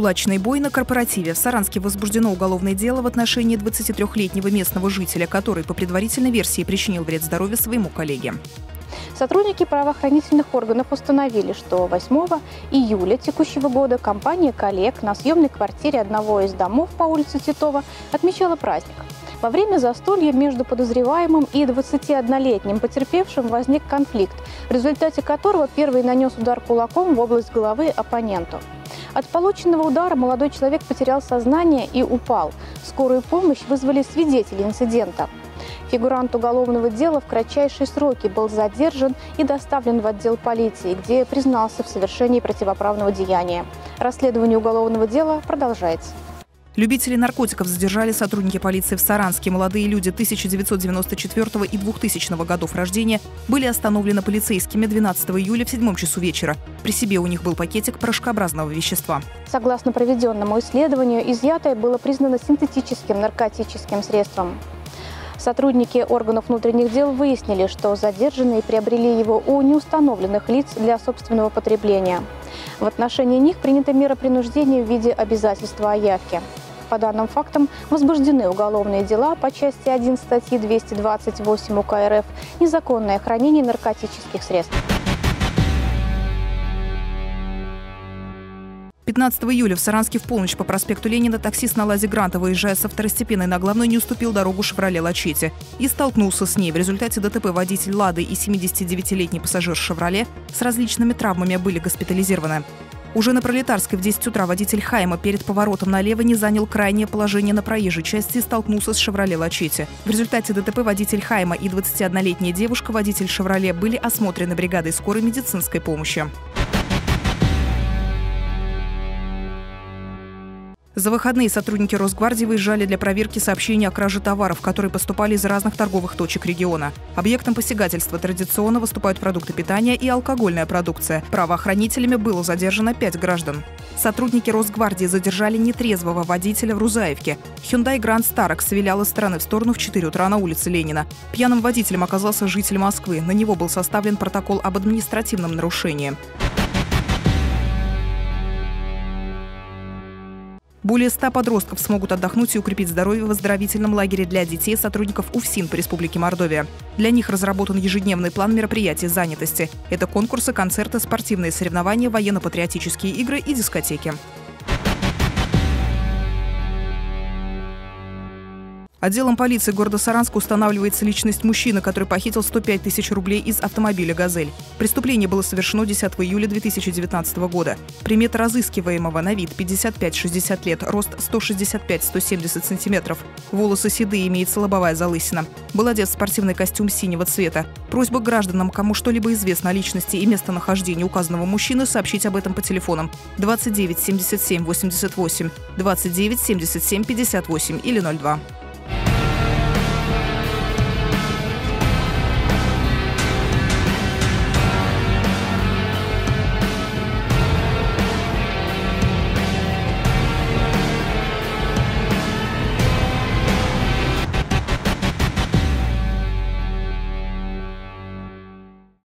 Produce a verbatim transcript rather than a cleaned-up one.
Кулачный бой на корпоративе. В Саранске возбуждено уголовное дело в отношении двадцатитрёхлетнего местного жителя, который по предварительной версии причинил вред здоровью своему коллеге. Сотрудники правоохранительных органов установили, что восьмого июля текущего года компания коллег на съемной квартире одного из домов по улице Титова отмечала праздник. Во время застолья между подозреваемым и двадцатиоднолетним потерпевшим возник конфликт, в результате которого первый нанес удар кулаком в область головы оппоненту. От полученного удара молодой человек потерял сознание и упал. Скорую помощь вызвали свидетели инцидента. Фигурант уголовного дела в кратчайшие сроки был задержан и доставлен в отдел полиции, где признался в совершении противоправного деяния. Расследование уголовного дела продолжается. Любителей наркотиков задержали сотрудники полиции в Саранске. Молодые люди тысяча девятьсот девяносто четвёртого и двухтысячного годов рождения были остановлены полицейскими двенадцатого июля в седьмом часу вечера. При себе у них был пакетик порошкообразного вещества. Согласно проведенному исследованию, изъятое было признано синтетическим наркотическим средством. Сотрудники органов внутренних дел выяснили, что задержанные приобрели его у неустановленных лиц для собственного потребления. В отношении них принята мера принуждения в виде обязательства о явке. По данным фактам возбуждены уголовные дела по части один статьи двести двадцать восемь УК РФ «Незаконное хранение наркотических средств». пятнадцатого июля в Саранске в полночь по проспекту Ленина таксист на ЛАЗе Гранта, выезжая со второстепенной на главной, не уступил дорогу «Шевроле Лачетти» и столкнулся с ней. В результате ДТП водитель «Лады» и семидесятидевятилетний пассажир «Шевроле» с различными травмами были госпитализированы. Уже на Пролетарской в десять утра водитель «Хайма» перед поворотом налево не занял крайнее положение на проезжей части и столкнулся с «Шевроле Лачетти». В результате ДТП водитель «Хайма» и двадцатиоднолетняя девушка, водитель «Шевроле», были осмотрены бригадой скорой медицинской помощи. За выходные сотрудники Росгвардии выезжали для проверки сообщений о краже товаров, которые поступали из разных торговых точек региона. Объектом посягательства традиционно выступают продукты питания и алкогольная продукция. Правоохранителями было задержано пять граждан. Сотрудники Росгвардии задержали нетрезвого водителя в Рузаевке. Hyundai Grand Starex вилял из стороны в сторону в четыре утра на улице Ленина. Пьяным водителем оказался житель Москвы. На него был составлен протокол об административном нарушении. Более ста подростков смогут отдохнуть и укрепить здоровье в оздоровительном лагере для детей сотрудников УФСИН по Республике Мордовия. Для них разработан ежедневный план мероприятий занятости. Это конкурсы, концерты, спортивные соревнования, военно-патриотические игры и дискотеки. Отделом полиции города Саранска устанавливается личность мужчины, который похитил сто пять тысяч рублей из автомобиля «Газель». Преступление было совершено десятого июля две тысячи девятнадцатого года. Примета разыскиваемого: на вид пятьдесят пять — шестьдесят лет, рост сто шестьдесят пять — сто семьдесят сантиметров, волосы седые, имеется лобовая залысина. Был одет в спортивный костюм синего цвета. Просьба к гражданам, кому что-либо известно о личности и местонахождении указанного мужчины, сообщить об этом по телефонам двадцать девять семьдесят семь восемьдесят восемь, двадцать девять семьдесят семь пятьдесят восемь или ноль два.